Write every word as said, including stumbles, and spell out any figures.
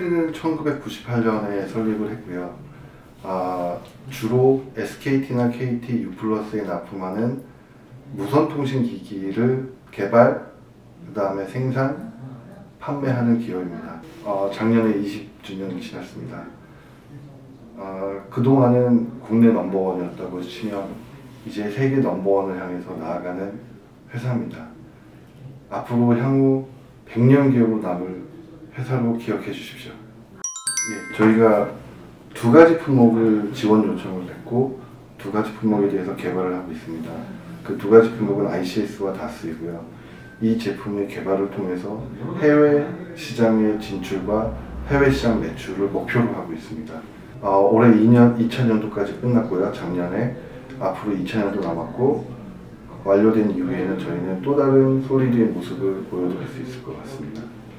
솔리드는 천구백구십팔 년에 설립을 했고요. 아, 주로 에스케이티나 케이티, 유플러스에 납품하는 무선통신기기를 개발, 그 다음에 생산, 판매하는 기업입니다. 어, 작년에 이십 주년이 지났습니다. 어, 그동안은 국내 넘버원이었다고 치면 이제 세계 넘버원을 향해서 나아가는 회사입니다. 앞으로 향후 백 년 기업으로 남을 회사로 기억해 주십시오. 예, 저희가 두 가지 품목을 지원 요청을 했고 두 가지 품목에 대해서 개발을 하고 있습니다. 그 두 가지 품목은 아이씨에스와 다스이고요. 이 제품의 개발을 통해서 해외 시장의 진출과 해외 시장 매출을 목표로 하고 있습니다. 어, 올해 이 년, 이천 년도까지 끝났고요. 작년에 앞으로 이천 년도 남았고 완료된 이후에는 저희는 또 다른 솔리드의 모습을 보여드릴 수 있을 것 같습니다.